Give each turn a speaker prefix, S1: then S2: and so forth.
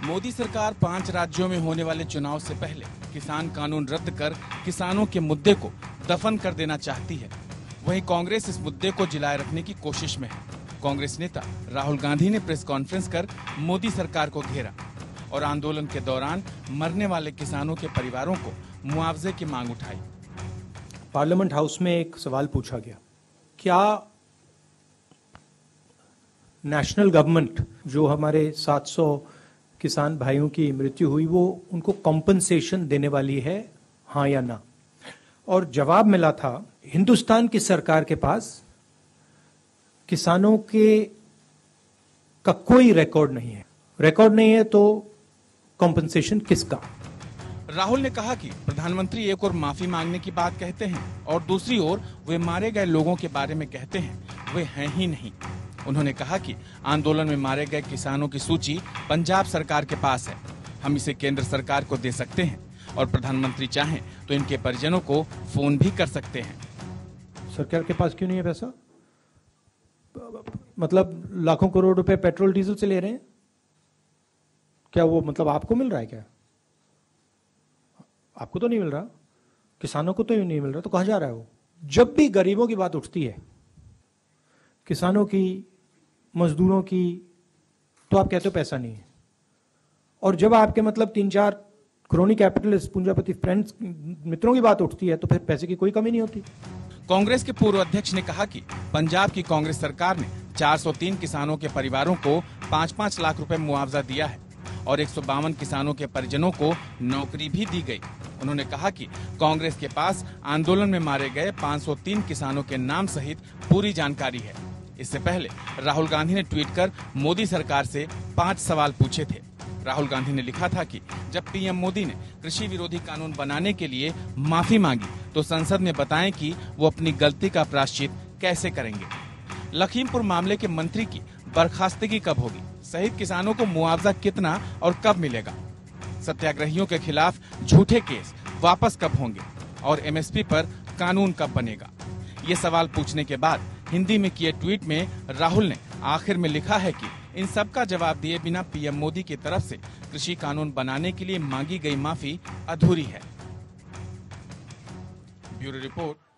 S1: मोदी सरकार 5 राज्यों में होने वाले चुनाव से पहले किसान कानून रद्द कर किसानों के मुद्दे को दफन कर देना चाहती है। वहीं कांग्रेस इस मुद्दे को जिलाए रखने की कोशिश में है। कांग्रेस नेता राहुल गांधी ने प्रेस कॉन्फ्रेंस कर मोदी सरकार को घेरा और आंदोलन के दौरान मरने वाले किसानों के परिवारों को मुआवजे की मांग उठाई।
S2: पार्लियामेंट हाउस में एक सवाल पूछा गया, क्या नेशनल गवर्नमेंट जो हमारे 700 किसान भाइयों की मृत्यु हुई वो उनको कॉम्पनसेशन देने वाली है, हाँ या ना? और जवाब मिला था हिंदुस्तान की सरकार के पास किसानों का कोई रिकॉर्ड नहीं है। रिकॉर्ड नहीं है तो कॉम्पनसेशन किसका?
S1: राहुल ने कहा कि प्रधानमंत्री एक ओर माफी मांगने की बात कहते हैं और दूसरी ओर वे मारे गए लोगों के बारे में कहते हैं, वे हैं ही नहीं। उन्होंने कहा कि आंदोलन में मारे गए किसानों की सूची पंजाब सरकार के पास है, हम इसे केंद्र सरकार को दे सकते हैं और प्रधानमंत्री चाहें तो इनके परिजनों को फोन भी कर सकते हैं।
S2: सरकार के पास क्यों नहीं है पैसा? मतलब लाखों करोड़ रुपए पेट्रोल डीजल से ले रहे हैं, क्या वो मतलब आपको मिल रहा है? क्या आपको तो नहीं मिल रहा, किसानों को तो नहीं मिल रहा, तो कहां जा रहा है वो? जब भी गरीबों की बात उठती है, किसानों की, मजदूरों की, तो आप कहते हो पैसा नहीं है। और जब आपके मतलब 3-4 क्रोनी कैपिटलिस्ट, पूंजीपति फ्रेंड्स, मित्रों की बात उठती है तो फिर पैसे की कोई कमी नहीं होती।
S1: कांग्रेस के पूर्व अध्यक्ष ने कहा कि पंजाब की कांग्रेस सरकार ने 403 किसानों के परिवारों को 5-5 लाख रुपए मुआवजा दिया है और 152 किसानों के परिजनों को नौकरी भी दी गई। उन्होंने कहा कि कांग्रेस के पास आंदोलन में मारे गए 503 किसानों के नाम सहित पूरी जानकारी है। इससे पहले राहुल गांधी ने ट्वीट कर मोदी सरकार से 5 सवाल पूछे थे। राहुल गांधी ने लिखा था कि जब पीएम मोदी ने कृषि विरोधी कानून बनाने के लिए माफी मांगी तो संसद में बताएं कि वो अपनी गलती का प्रायश्चित कैसे करेंगे। लखीमपुर मामले के मंत्री की बर्खास्तगी कब होगी? शहीद किसानों को मुआवजा कितना और कब मिलेगा? सत्याग्रहियों के खिलाफ झूठे केस वापस कब होंगे और एमएसपी पर कानून कब बनेगा? ये सवाल पूछने के बाद हिंदी में किए ट्वीट में राहुल ने आखिर में लिखा है कि इन सब का जवाब दिए बिना पीएम मोदी की तरफ से कृषि कानून बनाने के लिए मांगी गई माफी अधूरी है। Bureau report.